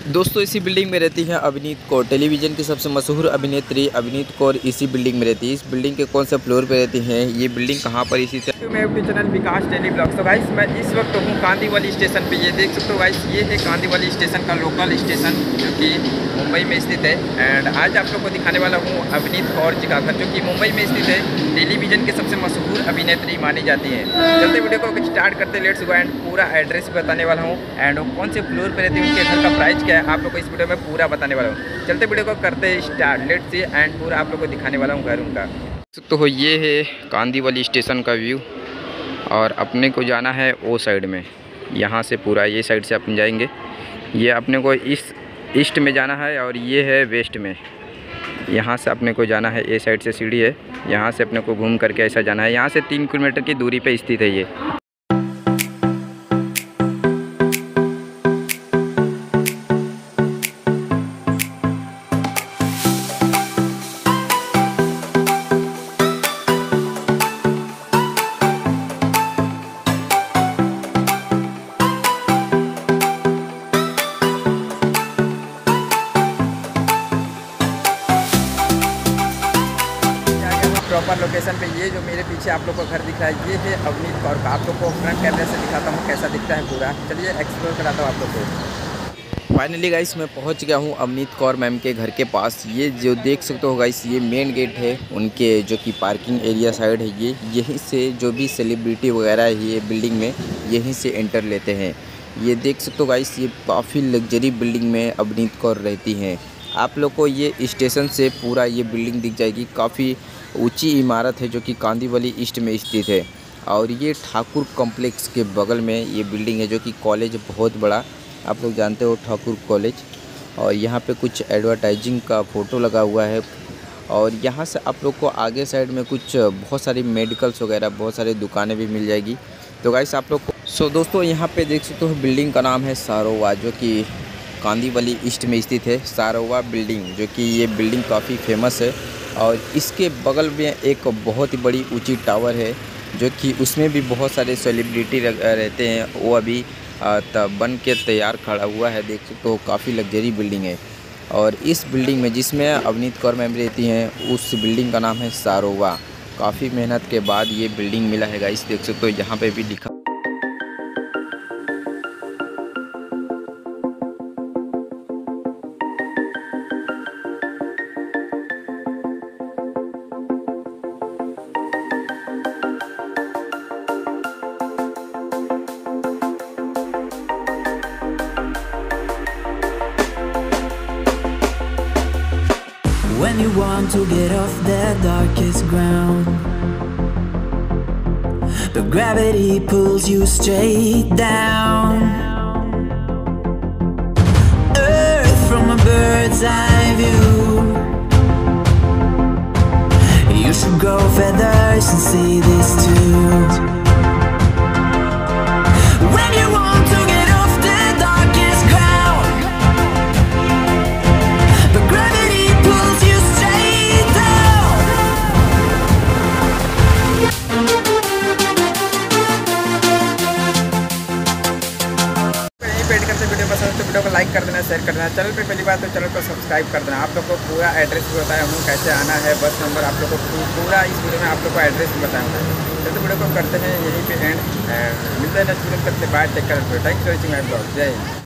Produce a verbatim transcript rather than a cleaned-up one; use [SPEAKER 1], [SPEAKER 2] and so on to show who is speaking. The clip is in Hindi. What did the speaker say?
[SPEAKER 1] दोस्तों इसी बिल्डिंग में रहती हैं अभिनीत कौर। टेलीविज़न की सबसे मशहूर अभिनेत्री अभिनीत कौर इसी बिल्डिंग में रहती है। इस बिल्डिंग के कौन सा फ्लोर पे रहती हैं, ये बिल्डिंग कहाँ पर इसी तरह। मैं YouTube channel Vikas daily vlogs. तो गाइस मैं इस वक्त हूँ कांदीवली स्टेशन पे। ये देख सकते हो गाइस, ये है कांदीवली स्टेशन का लोकल स्टेशन जो कि मुंबई में स्थित है। एंड आज आप लोग को दिखाने वाला हूँ अभिनीत कौर जी का घर, जो कि मुंबई में स्थित है। टेलीविज़न के सबसे मशहूर अभिनेत्री मानी जाती हैं। चलते वीडियो को स्टार्ट करते लेट्स गो। एंड पूरा एड्रेस बताने वाला हूँ एंड कौन से फ्लोर पे रहती है, उनके घर का प्राइस क्या है, आप लोग को इस वीडियो में पूरा बताने वाला हूँ। चलते वीडियो को करते स्टार्ट लेट्स सी। एंड पूरा आप लोग को दिखाने वाला हूँ घर उनका। तो ये है कांदीवली स्टेशन का व्यू और अपने को जाना है वो साइड में। यहाँ से पूरा ये साइड से अपन जाएंगे। ये अपने को इस ईस्ट में जाना है और ये है वेस्ट में। यहाँ से अपने को जाना है, ए साइड से सीढ़ी है, यहाँ से अपने को घूम करके ऐसा जाना है। यहाँ से तीन किलोमीटर की दूरी पे स्थित है ये। प्रॉपर लोकेशन पे ये जो मेरे पीछे आप लोग को घर दिख रहा है, ये है अभिनीत कौर का। आप लोग को फ्रंट कैमरे से दिखाता हूँ कैसा दिखता है पूरा। चलिए एक्सप्लोर कराता हूँ आप लोग को। फाइनली गाइस मैं पहुँच गया हूँ अभिनीत कौर मैम के घर के पास। ये जो देख सकते हो गाइस, ये मेन गेट है उनके, जो कि पार्किंग एरिया साइड है। ये यहीं से जो भी सेलिब्रिटी वगैरह है ये बिल्डिंग में यहीं से एंटर लेते हैं। ये देख सकते हो गाइस, ये काफ़ी लग्जरी बिल्डिंग में अभिनीत कौर रहती हैं। आप लोग को ये स्टेशन से पूरा ये बिल्डिंग दिख जाएगी। काफ़ी ऊंची इमारत है जो कि कांदीवली ईस्ट में स्थित है। और ये ठाकुर कॉम्प्लेक्स के बगल में ये बिल्डिंग है, जो कि कॉलेज बहुत बड़ा, आप लोग जानते हो ठाकुर कॉलेज। और यहाँ पे कुछ एडवर्टाइजिंग का फ़ोटो लगा हुआ है। और यहाँ से आप लोग को आगे साइड में कुछ बहुत सारी मेडिकल्स वगैरह बहुत सारी दुकानें भी मिल जाएगी। तो गाइस आप लोग को सो दोस्तों यहाँ पे देख सकते हो बिल्डिंग का नाम है सारोवा, जो कि कांदीवली ईस्ट में स्थित है। सारोवा बिल्डिंग, जो कि ये बिल्डिंग काफ़ी फेमस है। और इसके बगल में एक बहुत ही बड़ी ऊंची टावर है, जो कि उसमें भी बहुत सारे सेलिब्रिटी रहते हैं। वो अभी बन के तैयार खड़ा हुआ है, देख सकते हो काफ़ी लग्जरी बिल्डिंग है। और इस बिल्डिंग में जिसमें अभिनीत कौर मैम रहती हैं, उस बिल्डिंग का नाम है सारोवा। काफ़ी मेहनत के बाद ये बिल्डिंग मिला है गाइस, देख सकते हो यहाँ पे भी लिखा।
[SPEAKER 2] When you want to get off the darkest ground, but gravity pulls you straight down. Earth from a bird's eye view. You should grow feathers and see this too. When you want to get off the darkest ground, but gravity pulls you straight down.
[SPEAKER 1] यहीं पे एड करते वीडियो पसंद तो वीडियो को लाइक कर देना, शेयर कर देना। चैनल पे पहली बार तो चैनल को सब्सक्राइब कर देना। आप लोग को पूरा एड्रेस भी बताया हूँ कैसे आना है, बस नंबर आप लोग को पूरा इस वीडियो में आप लोग को एड्रेस भी बताया हूँ। चलते वीडियो को करते हैं यहीं पे एंड। मिलते हैं नेक्स्ट वीडियो, तक से bye, take care, thanks for watching my vlog. जय हिंद।